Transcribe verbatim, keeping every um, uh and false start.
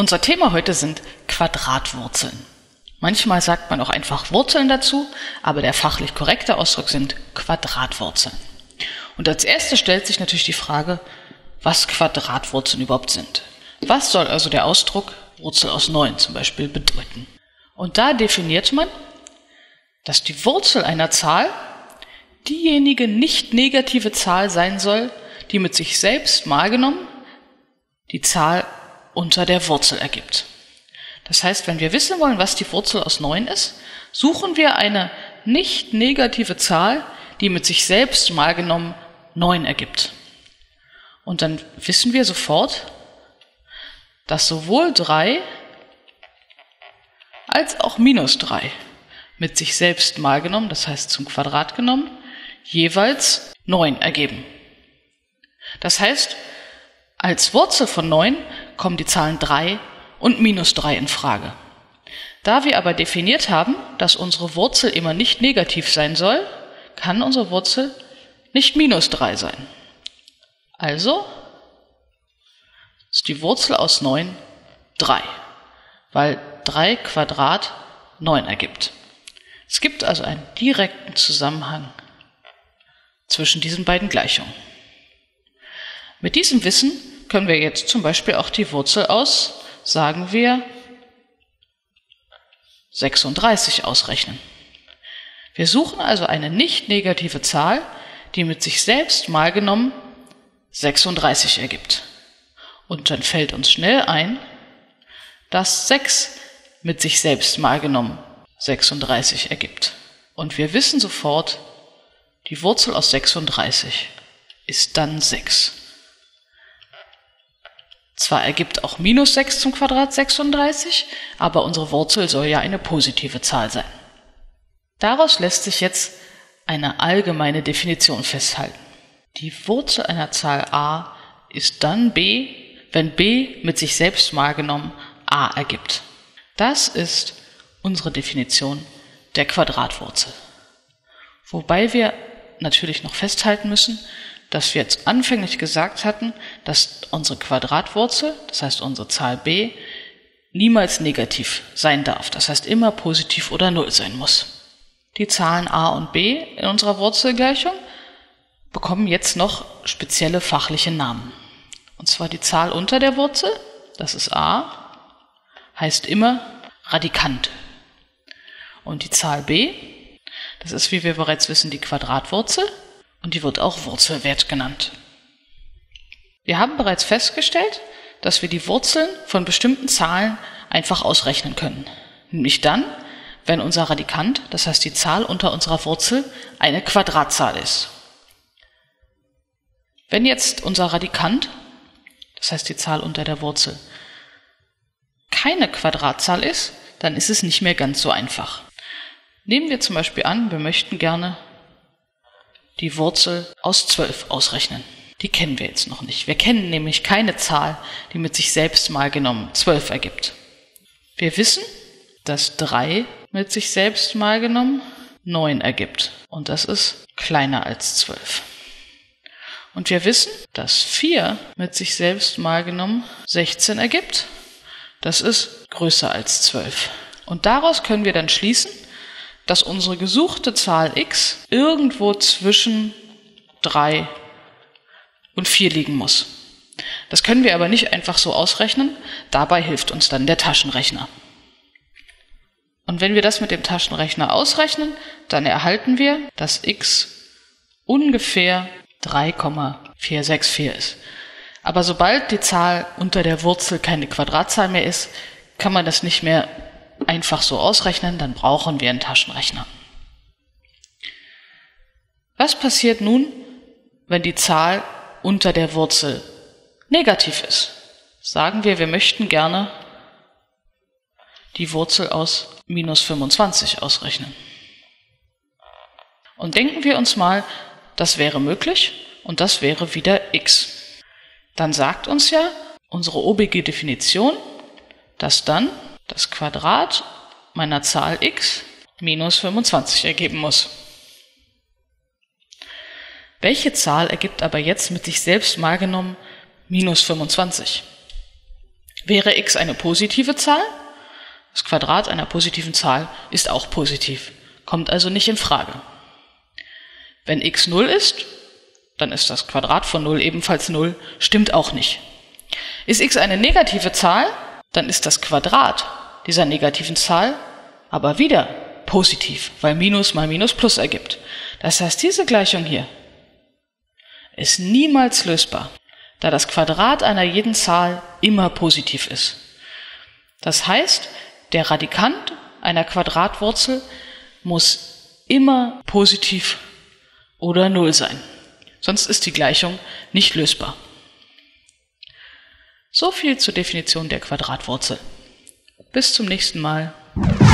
Unser Thema heute sind Quadratwurzeln. Manchmal sagt man auch einfach Wurzeln dazu, aber der fachlich korrekte Ausdruck sind Quadratwurzeln. Und als erstes stellt sich natürlich die Frage, was Quadratwurzeln überhaupt sind. Was soll also der Ausdruck Wurzel aus neun zum Beispiel bedeuten? Und da definiert man, dass die Wurzel einer Zahl diejenige nicht negative Zahl sein soll, die mit sich selbst mal genommen die Zahl unter der Wurzel ergibt. Das heißt, wenn wir wissen wollen, was die Wurzel aus neun ist, suchen wir eine nicht negative Zahl, die mit sich selbst mal genommen neun ergibt. Und dann wissen wir sofort, dass sowohl drei als auch minus drei mit sich selbst mal genommen, das heißt zum Quadrat genommen, jeweils neun ergeben. Das heißt, als Wurzel von neun kommen die Zahlen drei und minus drei in Frage. Da wir aber definiert haben, dass unsere Wurzel immer nicht negativ sein soll, kann unsere Wurzel nicht minus drei sein. Also ist die Wurzel aus neun drei, weil drei Quadrat neun ergibt. Es gibt also einen direkten Zusammenhang zwischen diesen beiden Gleichungen. Mit diesem Wissen können wir jetzt zum Beispiel auch die Wurzel aus, sagen wir, sechsunddreißig ausrechnen. Wir suchen also eine nicht negative Zahl, die mit sich selbst mal genommen sechsunddreißig ergibt. Und dann fällt uns schnell ein, dass sechs mit sich selbst mal genommen sechsunddreißig ergibt. Und wir wissen sofort, die Wurzel aus sechsunddreißig ist dann sechs. Zwar ergibt auch minus sechs zum Quadrat sechsunddreißig, aber unsere Wurzel soll ja eine positive Zahl sein. Daraus lässt sich jetzt eine allgemeine Definition festhalten. Die Wurzel einer Zahl a ist dann b, wenn b mit sich selbst mal genommen a ergibt. Das ist unsere Definition der Quadratwurzel. Wobei wir natürlich noch festhalten müssen, dass wir jetzt anfänglich gesagt hatten, dass unsere Quadratwurzel, das heißt unsere Zahl b, niemals negativ sein darf. Das heißt immer positiv oder null sein muss. Die Zahlen a und b in unserer Wurzelgleichung bekommen jetzt noch spezielle fachliche Namen. Und zwar die Zahl unter der Wurzel, das ist a, heißt immer Radikand. Und die Zahl b, das ist, wie wir bereits wissen, die Quadratwurzel. Und die wird auch Wurzelwert genannt. Wir haben bereits festgestellt, dass wir die Wurzeln von bestimmten Zahlen einfach ausrechnen können. Nämlich dann, wenn unser Radikand, das heißt die Zahl unter unserer Wurzel, eine Quadratzahl ist. Wenn jetzt unser Radikand, das heißt die Zahl unter der Wurzel, keine Quadratzahl ist, dann ist es nicht mehr ganz so einfach. Nehmen wir zum Beispiel an, wir möchten gerne die Wurzel aus zwölf ausrechnen. Die kennen wir jetzt noch nicht. Wir kennen nämlich keine Zahl, die mit sich selbst mal genommen zwölf ergibt. Wir wissen, dass drei mit sich selbst mal genommen neun ergibt. Und das ist kleiner als zwölf. Und wir wissen, dass vier mit sich selbst mal genommen sechzehn ergibt. Das ist größer als zwölf. Und daraus können wir dann schließen, dass unsere gesuchte Zahl x irgendwo zwischen drei und vier liegen muss. Das können wir aber nicht einfach so ausrechnen, dabei hilft uns dann der Taschenrechner. Und wenn wir das mit dem Taschenrechner ausrechnen, dann erhalten wir, dass x ungefähr drei Komma vier sechs vier ist. Aber sobald die Zahl unter der Wurzel keine Quadratzahl mehr ist, kann man das nicht mehr einfach so ausrechnen, dann brauchen wir einen Taschenrechner. Was passiert nun, wenn die Zahl unter der Wurzel negativ ist? Sagen wir, wir möchten gerne die Wurzel aus minus fünfundzwanzig ausrechnen. Und denken wir uns mal, das wäre möglich und das wäre wieder x. Dann sagt uns ja unsere obige Definition, dass dann das Quadrat meiner Zahl x minus fünfundzwanzig ergeben muss. Welche Zahl ergibt aber jetzt mit sich selbst mal genommen minus fünfundzwanzig? Wäre x eine positive Zahl? Das Quadrat einer positiven Zahl ist auch positiv, kommt also nicht in Frage. Wenn x null ist, dann ist das Quadrat von null ebenfalls null, stimmt auch nicht. Ist x eine negative Zahl, dann ist das Quadrat dieser negativen Zahl aber wieder positiv, weil Minus mal Minus Plus ergibt. Das heißt, diese Gleichung hier ist niemals lösbar, da das Quadrat einer jeden Zahl immer positiv ist. Das heißt, der Radikand einer Quadratwurzel muss immer positiv oder null sein. Sonst ist die Gleichung nicht lösbar. So viel zur Definition der Quadratwurzel. Bis zum nächsten Mal.